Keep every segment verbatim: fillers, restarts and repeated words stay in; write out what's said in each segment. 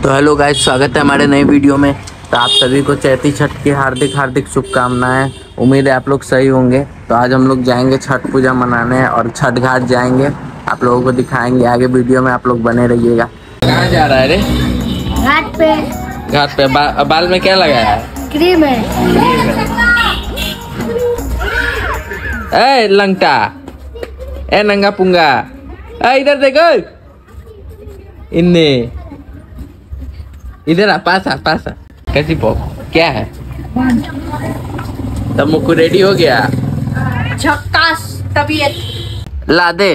तो hello guys, स्वागत है हमारे नए वीडियो में। तो आप सभी को चैती छठ की हार्दिक हार्दिक शुभकामनाएं। उम्मीद है आप लोग सही होंगे। तो आज हम लोग जाएंगे छठ पूजा मनाने और छठ घाट जाएंगे। आप लोगों को दिखाएंगे आगे वीडियो में, आप लोग बने रहिएगा। कहाँ जा रहा है रे? घाट पे। घाट पे बा, बाल में क्या लगाया है? क्रीम है। ए लंगटा, ए नंगा पुंगा, ए इधर देखो, इन्ने इधर आ, पास आ पास आ। कैसी पॉप क्या है? तब मुक्कू रेडी हो गया। झक्कास तबीयत। ला दे।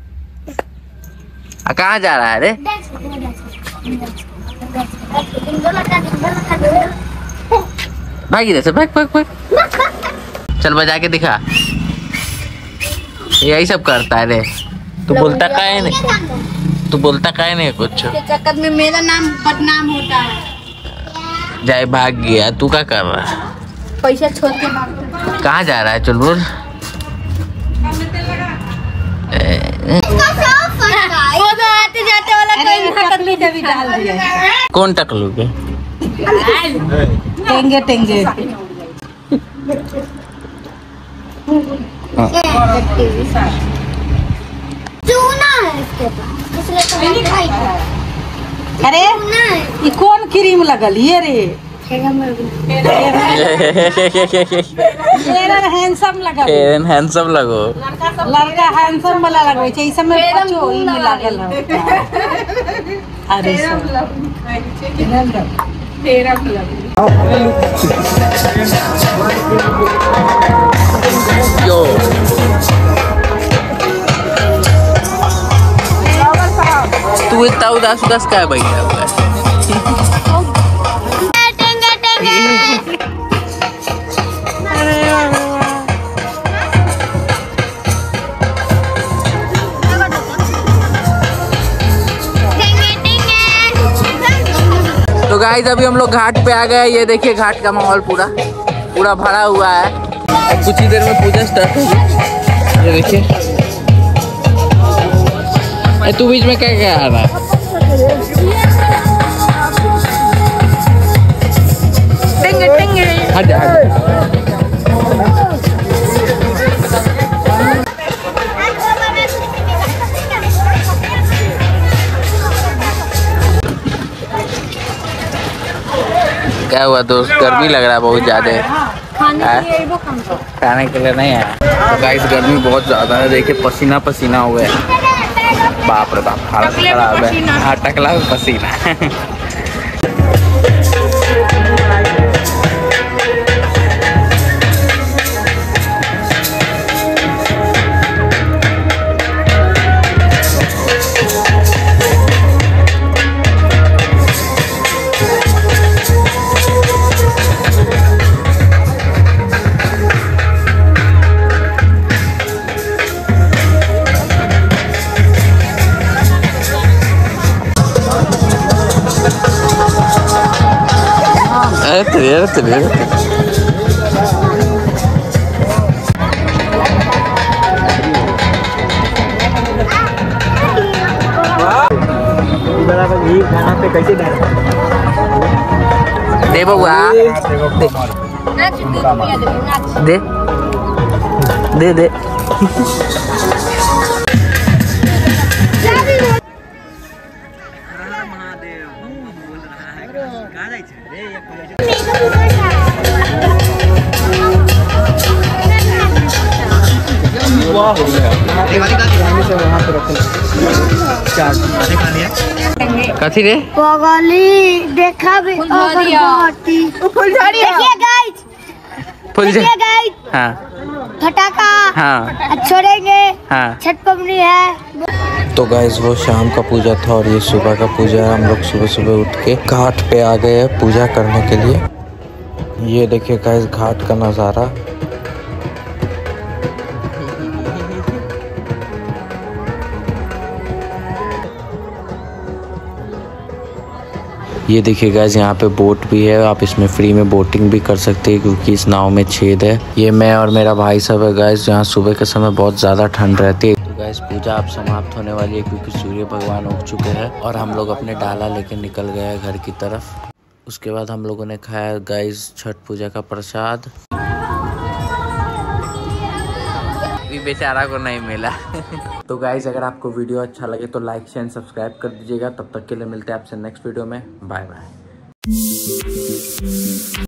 कहाँ जा रहा है रे? भाग इधर से, भाग भाग भाग। चल बजा के दिखा। यही सब करता है रे। तू बोलता का है नहीं? तू बोलता का है नहीं कुछ? चक्कर में मेरा नाम बदनाम होता है। जाए भाग गया। तू क्या कर रहा है? पैसा छोड़ के भाग। कहाँ जा रहा है? चल बोल। वो तो आते जाते वाला कोई टकलू भी डाल दिया। कौन टकलू के? टेंगे टेंगे। चूना है इसके पास, इसलिए तो अरे ये कौन क्रीम लगल ये रे? हैंडसम लगा। हैंडसम लगो। लड़का हैंडसम वाला लगवे छै। ई सब में पाछो ई में लागल है। अरे तेरा यो तू इतना उदास उदास क्या बैठा हुआ है? तो गाइस अभी हम लोग घाट पे आ गए। ये देखिए घाट का माहौल पूरा पूरा भरा हुआ है। अब कुछ ही देर में पूजा स्टार्ट होगी। ये देखिए। तू बीच में क्या क्या आ रहा है? टेंगे टेंगे। हट जा हट जा। क्या हुआ दोस्त? गर्मी लग रहा है बहुत ज्यादा। खाने के लिए नहीं आया। तो गाइस गर्मी बहुत ज्यादा है। देखिए पसीना पसीना हो गया। बाप रे बाप, हालत खराब है। हाँ टकला में पसीना। Erti, erti, erti. खाना पे कैसे दे बउआ? दे दे दे। कथी रे? पगली देखा भी अगरबत्ती। फुलझड़ी देखिए गाइस। फुलझड़ी गाइस। हाँ। फटाका। हाँ। छोड़ेंगे। हाँ। छठ पवनी है। तो गाइस वो शाम का पूजा था और ये सुबह का पूजा है। हम लोग सुबह सुबह उठ के घाट पे आ गए हैं पूजा करने के लिए। ये देखिए गाइस घाट का नज़ारा। ये देखिए गाइस यहाँ पे बोट भी है। आप इसमें फ्री में बोटिंग भी कर सकते हैं क्योंकि इस नाव में छेद है। ये मैं और मेरा भाई सब है गाइस। यहाँ सुबह के समय बहुत ज़्यादा ठंड रहती है। गाइस पूजा अब समाप्त होने वाली है क्योंकि सूर्य भगवान उग चुके हैं और हम लोग अपने डाला लेके निकल गए हैं घर की तरफ। उसके बाद हम लोगों ने खाया गाइस छठ पूजा का प्रसाद। ये बेचारा को नहीं मिला। तो गाइस अगर आपको वीडियो अच्छा लगे तो लाइक शेयर सब्सक्राइब कर दीजिएगा। तब तक के लिए मिलते हैं आपसे नेक्स्ट वीडियो में। Bye bye.